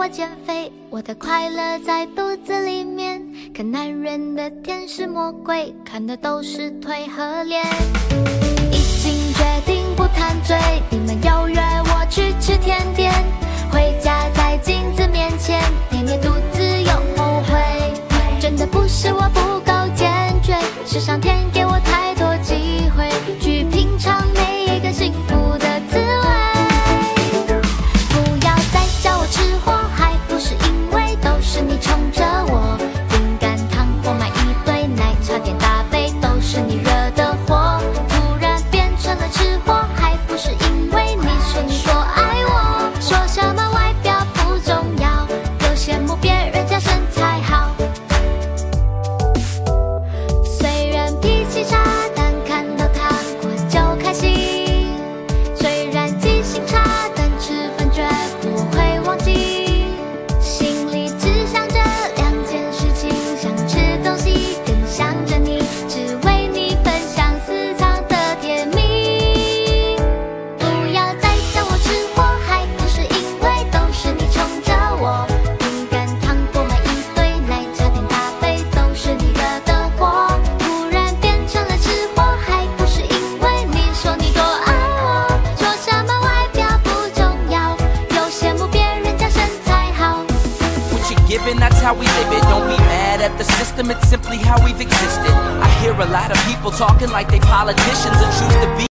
减肥，我的快乐在肚子里面。看男人的甜食魔鬼，看的都是腿和脸。已经决定不贪嘴，你们又约我去吃甜点，回家在镜子面前捏捏肚子又后悔。真的不是我不够坚决，是上天给我太多机会去品尝每一个幸福的滋味。不要再叫我吃货，还不是因为都是你宠着我。饼干糖果买一堆，奶茶点大杯，都是你惹的祸。突然变成了吃货，还不是因为你说你多爱我。说什么外表不重要，又羡慕别人家身材好。虽然脾气差，但看到糖果就开心。虽然记性差，但吃饭绝不会忘记。心里只想着两件事情，想吃东西，更想着你，只为你分享私藏的甜蜜。不要再叫我吃货，还不是因为都是你宠着我。饼干糖果买一堆，奶茶点大杯，都是你惹的祸。突然变成了吃货，还不是因为你说你多爱我。说什么外表不重要，又羡慕别人家身材好。 What you're giving, that's how we live it. Don't be mad at the system, it's simply how we've existed. I hear a lot of people talking like they politicians and choose to be